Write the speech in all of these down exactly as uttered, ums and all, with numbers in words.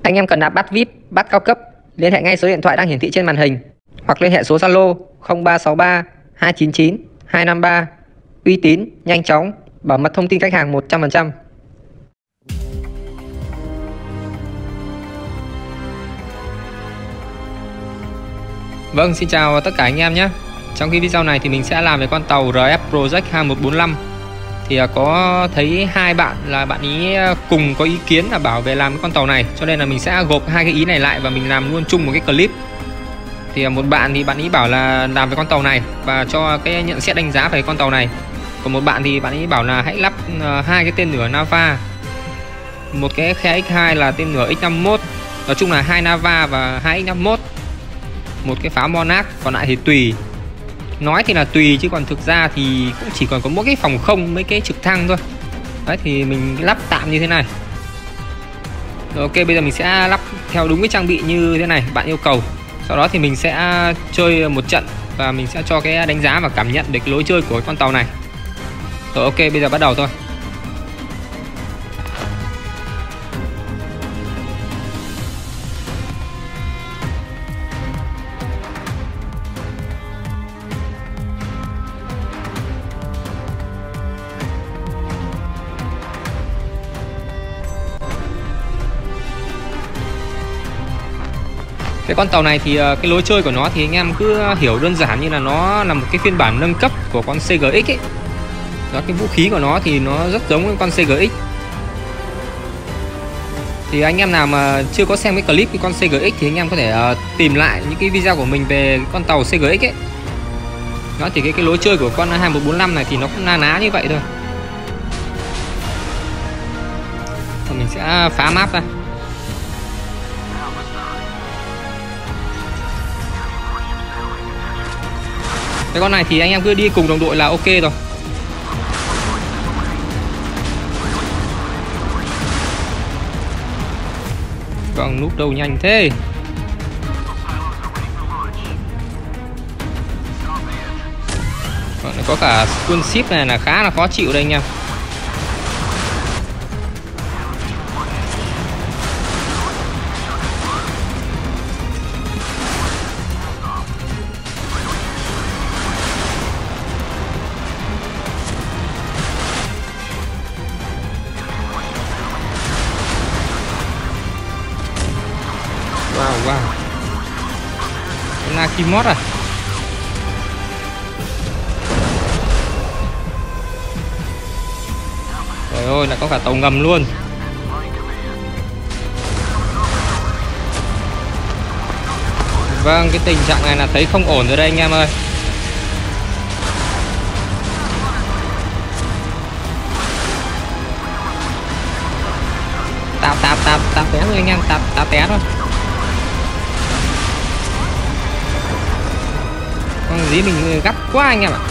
Anh em cần nạp bát vi ai pi, bát cao cấp, liên hệ ngay số điện thoại đang hiển thị trên màn hình hoặc liên hệ số Zalo không ba sáu ba hai chín chín hai năm ba. Uy tín, nhanh chóng, bảo mật thông tin khách hàng một trăm phần trăm. Vâng, xin chào tất cả anh em nhé. Trong cái video này thì mình sẽ làm về con tàu rờ ép Project hai một bốn lăm. Thì có thấy hai bạn là bạn ý cùng có ý kiến là bảo về làm cái con tàu này, cho nên là mình sẽ gộp hai cái ý này lại và mình làm luôn chung một cái clip. Thì một bạn thì bạn ý bảo là làm về con tàu này và cho cái nhận xét đánh giá về con tàu này. Còn một bạn thì bạn ý bảo là hãy lắp hai cái tên lửa Nava, một cái khe ích hai là tên lửa ích năm mốt, nói chung là hai Nava và hai ích năm mốt, một cái pháo Monarch, còn lại thì tùy. Nói thì là tùy chứ còn thực ra thì cũng chỉ còn có mỗi cái phòng không, mấy cái trực thăng thôi. Đấy thì mình lắp tạm như thế này. Rồi, ok, bây giờ mình sẽ lắp theo đúng cái trang bị như thế này bạn yêu cầu. Sau đó thì mình sẽ chơi một trận và mình sẽ cho cái đánh giá và cảm nhận được cái lối chơi của con tàu này. Rồi, ok, bây giờ bắt đầu thôi. Cái con tàu này thì cái lối chơi của nó thì anh em cứ hiểu đơn giản như là nó là một cái phiên bản nâng cấp của con xê giê ích ấy. Đó, cái vũ khí của nó thì nó rất giống với con xê giê ích. Thì anh em nào mà chưa có xem cái clip cái con xê giê ích thì anh em có thể uh, tìm lại những cái video của mình về con tàu xê giê ích ấy. Đó thì cái cái lối chơi của con hai một bốn lăm này thì nó cũng na ná như vậy thôi. Và mình sẽ phá map ra. Cái con này thì anh em cứ đi cùng đồng đội là ok rồi. Vâng, núp đâu nhanh thế. Vâng, có cả quân ship này là khá là khó chịu đây anh em. Wow, wow. Cái Nakimot à. Trời ơi, là có cả tàu ngầm luôn. Vâng, cái tình trạng này là thấy không ổn rồi đây anh em ơi. Tạp tạp tạp tạp té rồi anh em, tạp tạp té thôi. Con dí mình gắt quá anh em ạ.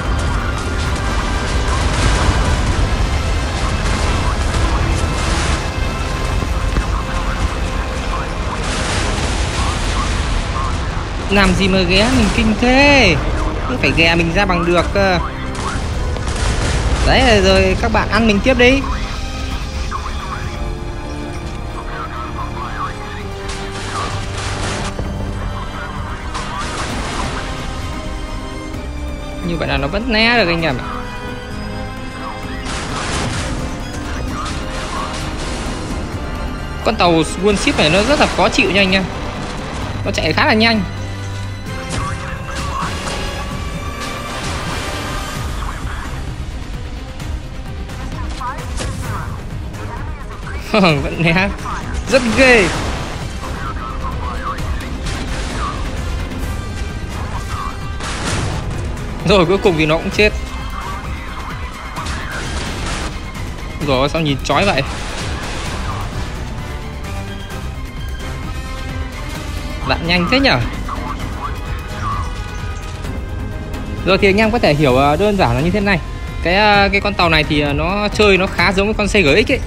Làm gì mà ghé mình kinh thế. Cứ phải ghé mình ra bằng được cơ. Đấy rồi các bạn ăn mình tiếp đi. Như vậy là nó vẫn né được anh em ạ. Con tàu World Ship này nó rất là khó chịu nha anh em. Nó chạy khá là nhanh. Vẫn né. Rất ghê. Rồi cuối cùng thì nó cũng chết. Rồi sao nhìn chói vậy. Lặn nhanh thế nhở. Rồi thì anh em có thể hiểu đơn giản là như thế này. Cái cái con tàu này thì nó chơi nó khá giống với con xê giê ích ấy.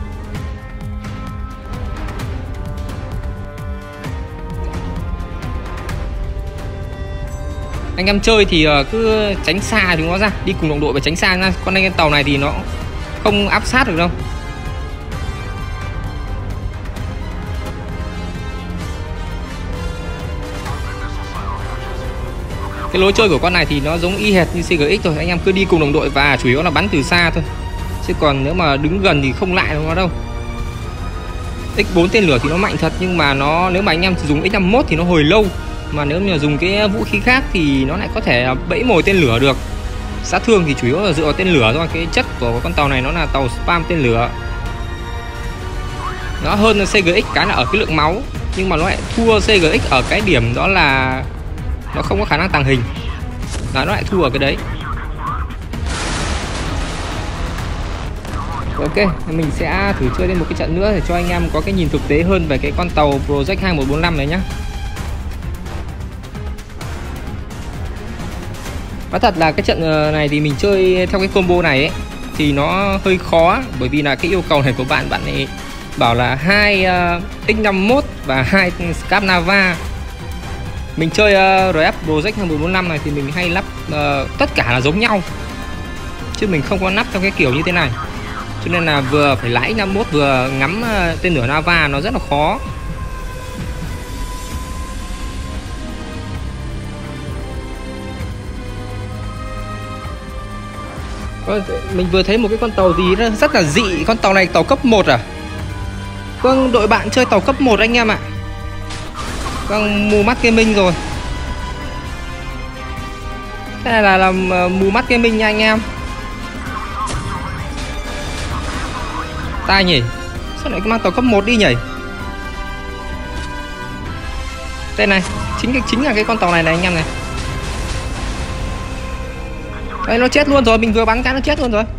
Anh em chơi thì cứ tránh xa chúng nó ra, đi cùng đồng đội và tránh xa ra. Con anh em tàu này thì nó không áp sát được đâu. Cái lối chơi của con này thì nó giống y hệt như xê giê ích thôi, anh em cứ đi cùng đồng đội và chủ yếu là bắn từ xa thôi, chứ còn nếu mà đứng gần thì không lại nó đâu. ích bốn tên lửa thì nó mạnh thật, nhưng mà nó nếu mà anh em dùng ích năm mốt thì nó hồi lâu, mà nếu mà dùng cái vũ khí khác thì nó lại có thể bẫy mồi tên lửa được. Sát thương thì chủ yếu là dựa vào tên lửa thôi. Cái chất của con tàu này nó là tàu spam tên lửa. Nó hơn xê giê ích cái là ở cái lượng máu, nhưng mà nó lại thua xê giê ích ở cái điểm đó là nó không có khả năng tàng hình, là nó lại thua ở cái đấy. Ok, mình sẽ thử chơi lên một cái trận nữa để cho anh em có cái nhìn thực tế hơn về cái con tàu Project hai một bốn năm này nhé. Nói thật là cái trận này thì mình chơi theo cái combo này ấy, thì nó hơi khó, bởi vì là cái yêu cầu này của bạn bạn ấy bảo là hai uh, ích năm mốt và hai Scap Nava. Mình chơi uh, rờ ép Project hai một bốn năm này thì mình hay lắp uh, tất cả là giống nhau, chứ mình không có lắp theo cái kiểu như thế này, cho nên là vừa phải lái năm mốt vừa ngắm uh, tên lửa Nava nó rất là khó. Mình vừa thấy một cái con tàu gì nó rất là dị. Con tàu này tàu cấp một à? Vâng, đội bạn chơi tàu cấp một anh em ạ. Vâng, mù mắt gaming rồi. Thế này là, là mù mắt gaming nha anh em. Tai nhỉ? Sao lại mang tàu cấp một đi nhỉ? Đây này, chính cái chính là cái con tàu này này anh em này. Đây nó chết luôn rồi, mình vừa bắn cái nó chết luôn rồi.